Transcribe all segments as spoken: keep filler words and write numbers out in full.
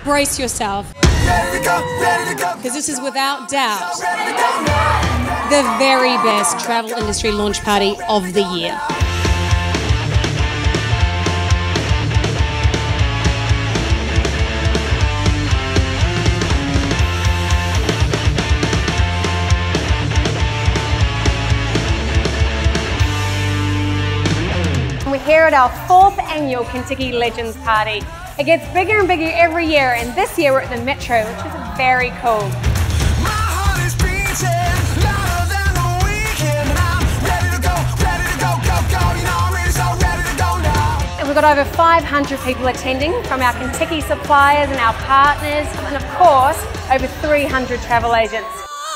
brace yourself, because this is without doubt the very best travel industry launch party of the year. We're here at our fourth annual Contiki Legends party. It gets bigger and bigger every year, and this year we're at the Metro, which is very cool. And we've got over five hundred people attending from our Contiki suppliers and our partners, and of course, over three hundred travel agents.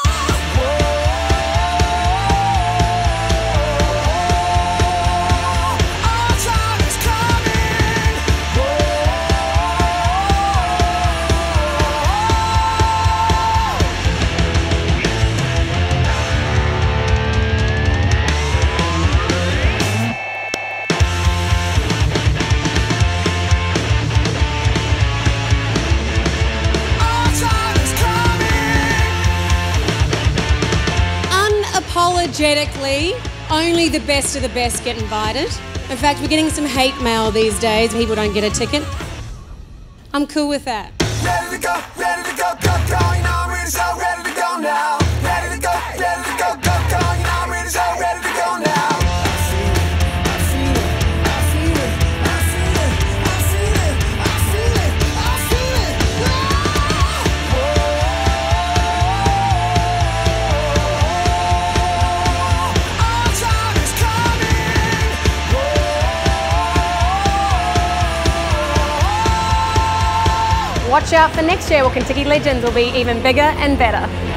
Unapologetically, only the best of the best get invited. In fact, we're getting some hate mail these days. People don't get a ticket. I'm cool with that. Ready to go, ready to go, go, go, you know I'm ready to go, ready to go now. Ready to go, ready to go, go, go, you know I'm ready to go, ready to go now. I feel it, I feel it, I feel it, I feel it, I feel it, I feel it, I feel it. Our time is coming. Watch out for next year, where Contiki Legends will be even bigger and better.